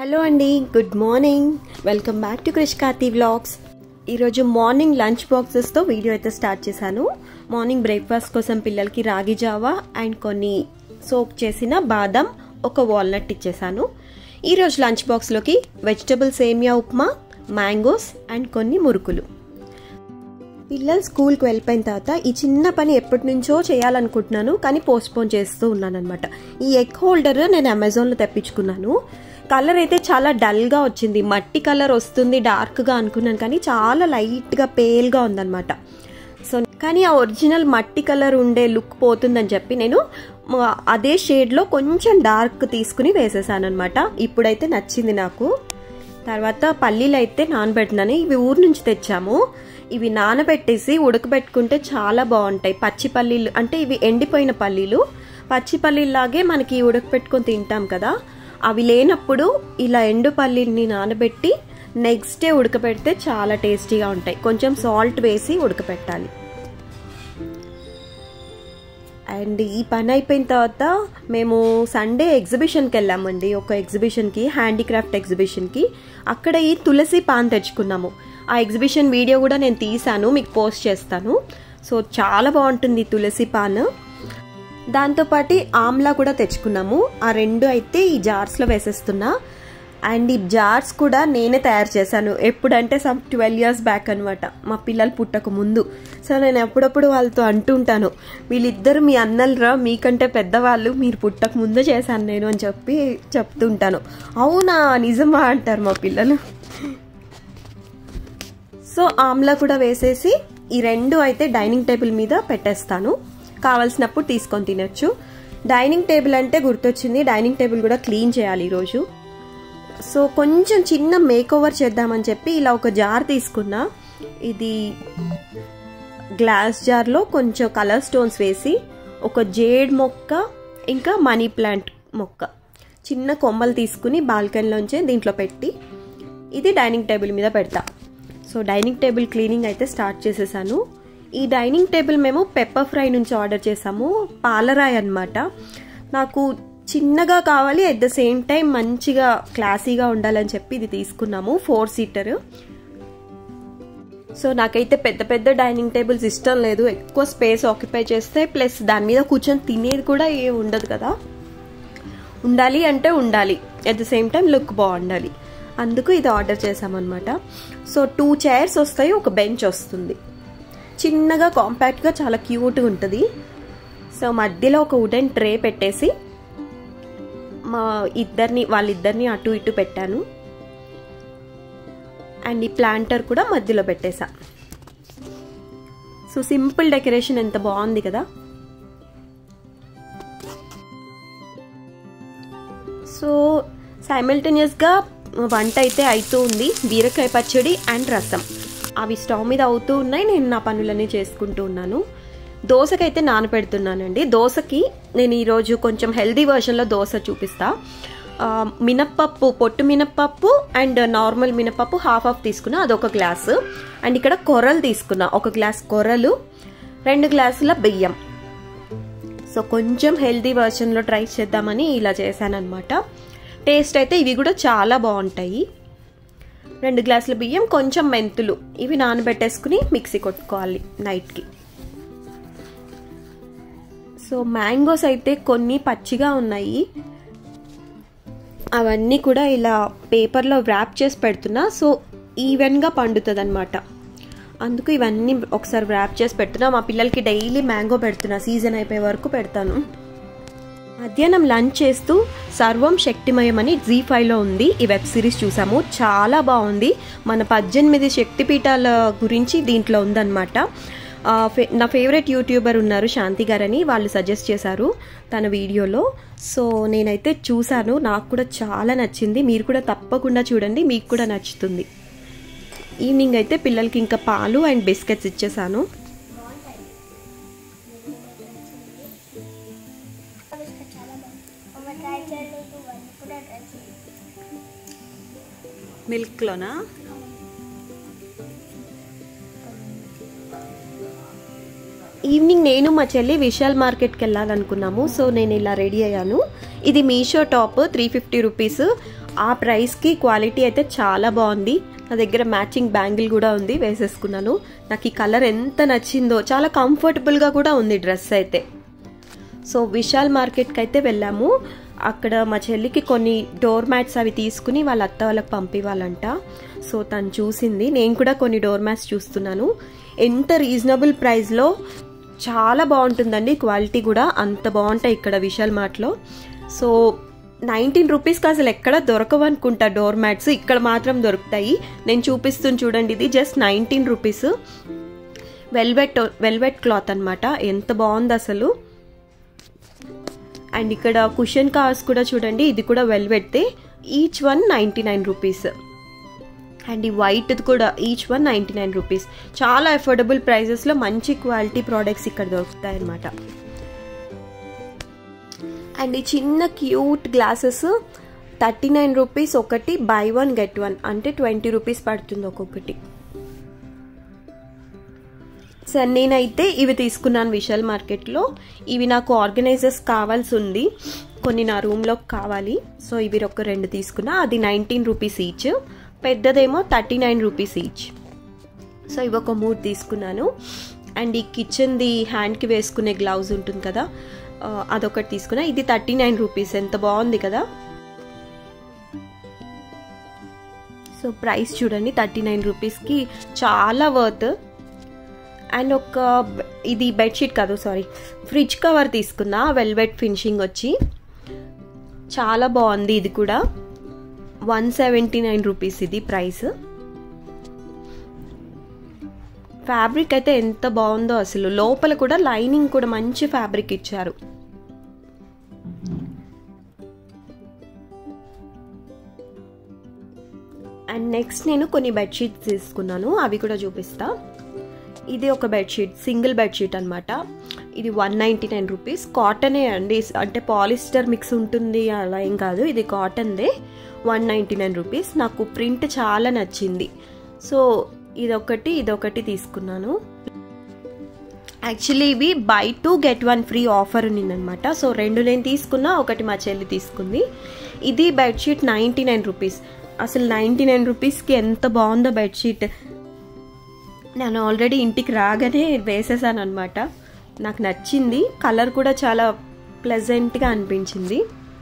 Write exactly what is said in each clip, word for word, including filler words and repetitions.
Hello అండి, good morning. Welcome back to Krish Karthi vlogs. ఈరోజు morning lunch బాక్సెస్తో వీడియో అయితే స్టార్ట్ చేశాను. మార్నింగ్ బ్రేక్ఫాస్ట్ కోసం పిల్లలకి రాగి జావా అండ్ కొన్ని సోక్ చేసిన బాదం, ఒక వాల్నట్ ఇచ్చేసాను. ఈరోజు లంచ్ బాక్స్లోకి వెజిటబుల్ సేమియా ఉప్మా, మ్యాంగోస్ అండ్ కొన్ని మురుకులు. పిల్లలు స్కూల్కి వెళ్ళిపోయిన తర్వాత ఈ చిన్న పని ఎప్పటి నుంచో చేయాలనుకుంటున్నాను, కానీ పోస్ట్పోన్ చేస్తూ ఉన్నాను అనమాట. ఈ ఎగ్ హోల్డర్ నేను అమెజాన్లో తెప్పించుకున్నాను. కలర్ అయితే చాలా డల్గా వచ్చింది, మట్టి కలర్ వస్తుంది డార్క్గా అనుకున్నాను, కానీ చాలా లైట్గా పేల్గా ఉందన్నమాట. సో కానీ ఆ ఒరిజినల్ మట్టి కలర్ ఉండే లుక్ పోతుందని చెప్పి నేను అదే షేడ్లో కొంచెం డార్క్ తీసుకుని వేసేసాను అనమాట. ఇప్పుడైతే నచ్చింది నాకు. తర్వాత పల్లీలు అయితే నానబెట్టినాను. ఇవి ఊరు నుంచి తెచ్చాము. ఇవి నానబెట్టేసి ఉడకబెట్టుకుంటే చాలా బాగుంటాయి. పచ్చి పల్లీలు అంటే ఇవి ఎండిపోయిన పల్లీలు, పచ్చి పల్లీలాగే మనకి ఉడకబెట్టుకొని తింటాం కదా, అవి లేనప్పుడు ఇలా ఎండు పల్లీని నానబెట్టి నెక్స్ట్ డే ఉడకబెడితే చాలా టేస్టీగా ఉంటాయి. కొంచెం సాల్ట్ వేసి ఉడకబెట్టాలి. అండ్ ఈ పని అయిపోయిన తర్వాత మేము సండే ఎగ్జిబిషన్కి వెళ్ళామండి. ఒక ఎగ్జిబిషన్కి, హ్యాండీక్రాఫ్ట్ ఎగ్జిబిషన్కి. అక్కడ ఈ తులసి పాన్ తెచ్చుకున్నాము. ఆ ఎగ్జిబిషన్ వీడియో కూడా నేను తీసాను, మీకు పోస్ట్ చేస్తాను. సో చాలా బాగుంటుంది తులసి పాన్. దాంతోపాటు ఆమ్లా కూడా తెచ్చుకున్నాము. ఆ రెండు అయితే ఈ జార్స్లో వేసేస్తున్నా. అండ్ ఈ జార్స్ కూడా నేనే తయారు చేశాను. ఎప్పుడంటే సమ్ ట్వెల్వ్ ఇయర్స్ బ్యాక్ అనమాట, మా పిల్లలు పుట్టక ముందు. సో నేను ఎప్పుడప్పుడు వాళ్ళతో అంటుంటాను, వీళ్ళిద్దరు మీ అన్నలరా, మీకంటే పెద్దవాళ్ళు, మీరు పుట్టక ముందు చేశాను నేను అని చెప్పి చెప్తుంటాను. అవునా, నిజమా అంటారు మా పిల్లలు. సో ఆమ్లా కూడా వేసేసి ఈ రెండు అయితే డైనింగ్ టేబుల్ మీద పెట్టేస్తాను. కావాల్సినప్పుడు తీసుకొని తినచ్చు. డైనింగ్ టేబుల్ అంటే గుర్తొచ్చింది, డైనింగ్ టేబుల్ కూడా క్లీన్ చేయాలి ఈరోజు. సో కొంచెం చిన్న మేక్ ఓవర్ చేద్దామని చెప్పి ఇలా ఒక జార్ తీసుకున్నా. ఇది గ్లాస్ జార్లో కొంచెం కలర్ స్టోన్స్ వేసి ఒక జేడ్ మొక్క, ఇంకా మనీ ప్లాంట్ మొక్క, చిన్న కొమ్మలు తీసుకుని బాల్కనీలోంచి దీంట్లో పెట్టి ఇది డైనింగ్ టేబుల్ మీద పెడతా. సో డైనింగ్ టేబుల్ క్లీనింగ్ అయితే స్టార్ట్ చేసేసాను. ఈ డైనింగ్ టేబుల్ మేము పెప్పర్ ఫ్రై నుంచి ఆర్డర్ చేసాము. పాలరాయి అనమాట. నాకు చిన్నగా కావాలి, అట్ ద సేమ్ టైం మంచిగా క్లాసీగా ఉండాలని చెప్పి ఇది తీసుకున్నాము. Four seater. సో నాకైతే పెద్ద పెద్ద డైనింగ్ టేబుల్స్ ఇష్టం లేదు, ఎక్కువ స్పేస్ ఆక్యుపై చేస్తే, ప్లస్ దాని మీద కూర్చొని తినేది కూడా ఏ ఉండదు కదా. ఉండాలి అంటే ఉండాలి, at the same time look బాగుండాలి. అందుకు ఇది ఆర్డర్ చేసామన్నమాట. సో టూ చైర్స్ వస్తాయి, ఒక బెంచ్ వస్తుంది. చిన్నగా కాంపాక్ట్గా చాలా క్యూట్గా ఉంటుంది. సో మధ్యలో ఒక వుడెన్ ట్రే పెట్టేసి మా ఇద్దరిని వాళ్ళిద్దరిని అటు ఇటు పెట్టాను. అండ్ ఈ ప్లాంటర్ కూడా మధ్యలో పెట్టేసా. సో సింపుల్ డెకరేషన్, ఎంత బాగుంది కదా. సో సైమల్టేనియస్గా వంట అయితే అవుతూ ఉంది. బీరకాయ పచ్చడి అండ్ రసం అవి స్టవ్ మీద అవుతూ ఉన్నాయి, నేను నా పనులన్నీ చేసుకుంటూ ఉన్నాను. దోశకైతే నానపెడుతున్నానండి. దోశకి నేను ఈరోజు కొంచెం హెల్దీ వర్షన్లో దోశ చూపిస్తా. మినప్పప్పు, పొట్టు మినప్పప్పు అండ్ నార్మల్ మినప్పప్పు హాఫ్ హాఫ్ తీసుకున్నా, అదొక గ్లాసు. అండ్ ఇక్కడ కొర్రలు తీసుకున్నా, ఒక గ్లాస్ కొర్రలు, రెండు గ్లాసుల బియ్యం. సో కొంచెం హెల్దీ వర్షన్లో ట్రై చేద్దామని ఇలా చేశానమాట. టేస్ట్ అయితే ఇవి కూడా చాలా బాగుంటాయి. రెండు గ్లాసుల బియ్యం, కొంచెం మెంతులు, ఇవి నానబెట్టేసుకుని మిక్సీ కొట్టుకోవాలి నైట్కి. సో మ్యాంగోస్ అయితే కొన్ని పచ్చిగా ఉన్నాయి, అవన్నీ కూడా ఇలా పేపర్లో ర్యాప్ చేసి పెడుతున్నా. సో ఈవెన్గా పండుతుంది అనమాట. అందుకు ఇవన్నీ ఒకసారి ర్యాప్ చేసి పెడుతున్నా. మా పిల్లలకి డైలీ మ్యాంగో పెడుతున్నా, సీజన్ అయిపోయే వరకు పెడతాను. మధ్యాహ్నం లంచ్ చేస్తూ సర్వం శక్తిమయం అని జీ ఫైవ్లో ఉంది, ఈ వెబ్ సిరీస్ చూసాము. చాలా బాగుంది. మన పద్దెనిమిది శక్తిపీఠాల గురించి దీంట్లో ఉందన్నమాట. నా ఫేవరెట్ యూట్యూబర్ ఉన్నారు శాంతి గారని, వాళ్ళు సజెస్ట్ చేశారు తన వీడియోలో. సో నేనైతే చూశాను, నాకు కూడా చాలా నచ్చింది. మీరు కూడా తప్పకుండా చూడండి, మీకు కూడా నచ్చుతుంది. ఈవినింగ్ అయితే పిల్లలకి ఇంకా పాలు అండ్ బిస్కెట్స్ ఇచ్చేసాను. మిల్క్లోనా? ఈవినింగ్ నేను మా చెల్లి విశాల్ మార్కెట్కి వెళ్ళాలనుకున్నాము. సో నేను ఇలా రెడీ అయ్యాను. ఇది Meesho top three fifty rupees. ఆ ప్రైస్కి క్వాలిటీ అయితే చాలా బాగుంది. నా దగ్గర మ్యాచింగ్ బ్యాంగిల్ కూడా ఉంది, వేసేసుకున్నాను. నాకు ఈ కలర్ ఎంత నచ్చిందో, చాలా కంఫర్టబుల్గా కూడా ఉంది డ్రెస్ అయితే. సో విశాల్ మార్కెట్కి అయితే వెళ్ళాము. అక్కడ మా చెల్లికి కొన్ని డోర్ మ్యాట్స్ అవి తీసుకుని వాళ్ళ అత్త వాళ్ళకి పంపివ్వాలంట. సో తను చూసింది, నేను కూడా కొన్ని డోర్ మ్యాట్స్ చూస్తున్నాను. ఎంత రీజనబుల్ ప్రైస్లో చాలా బాగుంటుందండి, క్వాలిటీ కూడా అంత బాగుంటాయి ఇక్కడ విశాల్ మార్ట్లో. సో నైన్టీన్ రూపీస్కి అసలు ఎక్కడ దొరకవు అనుకుంటా డోర్ మ్యాట్స్, ఇక్కడ మాత్రం దొరుకుతాయి. నేను చూపిస్తుంది చూడండి, ఇది just nineteen rupees. Velvet velvet cloth అనమాట, ఎంత బాగుంది అసలు. అండ్ ఇక్కడ కుషన్ కవర్స్ కూడా చూడండి, ఇది కూడా వెల్వెట్దే, each one ninety nine rupees. And ఈ వైట్ కూడా each one ninety nine rupees. చాలా అఫోర్డబుల్ ప్రైజెస్లో మంచి క్వాలిటీ ప్రోడక్ట్స్ ఇక్కడ దొరుకుతాయి అన్నమాట. అండ్ ఈ చిన్న cute glasses thirty nine rupees ఒకటి, బై వన్ గెట్ వన్, అంటే ట్వంటీ రూపీస్ పడుతుంది ఒక్కొక్కటి. సరే నేనైతే ఇవి తీసుకున్నాను విశాల్ మార్కెట్లో. ఇవి నాకు ఆర్గనైజర్స్ కావాల్సి ఉంది, కొన్ని నా రూమ్లో కావాలి. సో ఇవి ఒక రెండు తీసుకున్నా, అది నైన్టీన్ రూపీస్ ఈచ్, పెద్దదేమో thirty nine rupees each. So ఇవి ఒక మూడు తీసుకున్నాను. అండ్ ఈ కిచెన్ది హ్యాండ్కి వేసుకునే గ్లౌజ్ ఉంటుంది కదా, అదొకటి తీసుకున్నా. ఇది థర్టీ నైన్ రూపీస్, ఎంత బాగుంది కదా. సో ప్రైస్ చూడండి, థర్టీ నైన్ రూపీస్కి చాలా వర్త్. అండ్ ఒక ఇది బెడ్షీట్ కాదు సారీ ఫ్రిడ్జ్ కవర్ తీసుకున్నా, వెల్వెట్ ఫినిషింగ్ వచ్చి చాలా బాగుంది. ఇది కూడా వన్ సెవెంటీ నైన్ రూపీస్ ఇది ప్రైస్. ఫ్యాబ్రిక్ అయితే ఎంత బాగుందో అసలు, లోపల కూడా లైనింగ్ కూడా మంచి ఫ్యాబ్రిక్ ఇచ్చారు. అండ్ నెక్స్ట్ నేను కొన్ని బెడ్షీట్స్ తీసుకున్నాను, అవి కూడా చూపిస్తా. ఇది ఒక బెడ్షీట్, సింగిల్ బెడ్షీట్ అనమాట. ఇది వన్ నైంటీ నైన్ రూపీస్, కాటనే అండి, అంటే పాలిస్టర్ మిక్స్ ఉంటుంది అలా ఏం కాదు, ఇది కాటన్దే. One ninety nine rupees. నాకు ప్రింట్ చాలా నచ్చింది, సో ఇదొకటి ఇదొకటి తీసుకున్నాను. యాక్చువల్లీ ఇవి buy two get one free offer ఉన్నిందనమాట. సో రెండు నేను తీసుకున్నా, ఒకటి మా చెల్లి తీసుకుంది. ఇది బెడ్షీట్ నైంటీ నైన్ రూపీస్. అసలు నైంటీ నైన్ రూపీస్కి ఎంత బాగుందో బెడ్షీట్. నేను ఆల్రెడీ ఇంటికి రాగానే వేసేసాను అనమాట, నాకు నచ్చింది. కలర్ కూడా చాలా ప్లెజెంట్గా అనిపించింది.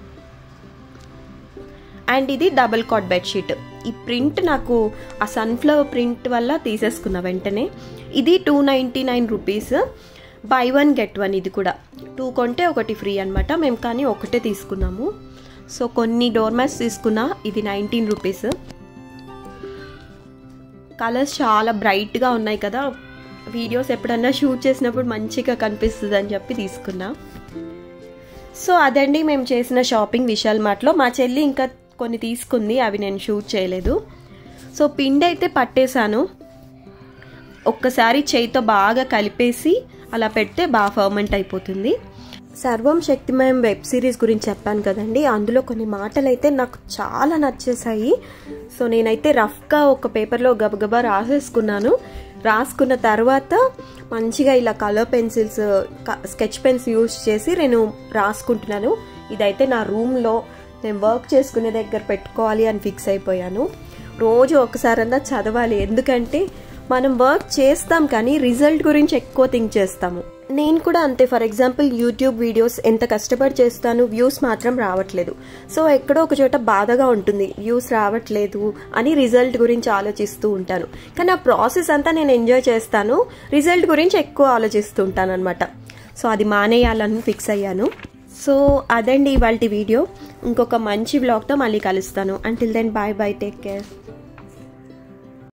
అండ్ ఇది డబుల్ కాట్ బెడ్షీట్. ఈ ప్రింట్ నాకు ఆ సన్ఫ్లవర్ ప్రింట్ వల్ల తీసేసుకున్నా వెంటనే. ఇది two ninety nine rupees, buy one get one. ఇది కూడా టూ కొంటే ఒకటి ఫ్రీ అనమాట. మేము కానీ ఒకటే తీసుకున్నాము. సో కొన్ని డోర్ మ్యాట్స్ తీసుకున్నా, ఇది నైన్టీన్ రూపీస్. కలర్స్ చాలా బ్రైట్గా ఉన్నాయి కదా, వీడియోస్ ఎప్పుడన్నా షూట్ చేసినప్పుడు మంచిగా కనిపిస్తుంది అని చెప్పి తీసుకున్నా. సో అదండి మేము చేసిన షాపింగ్ విశాల్ మార్ట్లో. మా చెల్లి ఇంకా కొన్ని తీసుకుంది, అవి నేను షూట్ చేయలేదు. సో పిండి అయితే పట్టేశాను, ఒక్కసారి చేయితో బాగా కలిపేసి అలా పెడితే బాగా ఫర్మెంట్ అయిపోతుంది. సర్వం శక్తిమయం వెబ్ సిరీస్ గురించి చెప్పాను కదండి, అందులో కొన్ని మాటలు అయితే నాకు చాలా నచ్చేసాయి. సో నేనైతే రఫ్గా ఒక పేపర్లో గబగబా రాసేసుకున్నాను. రాసుకున్న తర్వాత మంచిగా ఇలా colour pencils, sketch pens use చేసి నేను రాసుకుంటున్నాను. ఇదైతే నా రూమ్లో నేను వర్క్ చేసుకునే దగ్గర పెట్టుకోవాలి అని ఫిక్స్ అయిపోయాను. రోజు ఒకసారన్నా చదవాలి, ఎందుకంటే మనం వర్క్ చేస్తాం కానీ రిజల్ట్ గురించి ఎక్కువ థింక్ చేస్తాము. నేను కూడా అంతే. ఫర్ ఎగ్జాంపుల్ యూట్యూబ్ వీడియోస్ ఎంత కష్టపడి చేస్తాను, వ్యూస్ మాత్రం రావట్లేదు. సో ఎక్కడో ఒక చోట బాధగా ఉంటుంది, వ్యూస్ రావట్లేదు అని రిజల్ట్ గురించి ఆలోచిస్తూ ఉంటాను. కానీ ఆ ప్రాసెస్ అంతా నేను ఎంజాయ్ చేస్తాను, రిజల్ట్ గురించి ఎక్కువ ఆలోచిస్తూ ఉంటాను అనమాట. సో అది మానేయాలని ఫిక్స్ అయ్యాను. సో అదండి ఇవాల్టి వీడియో. ఇంకొక మంచి వ్లాగ్తో మళ్ళీ కలుస్తాను. Until then bye bye, take care.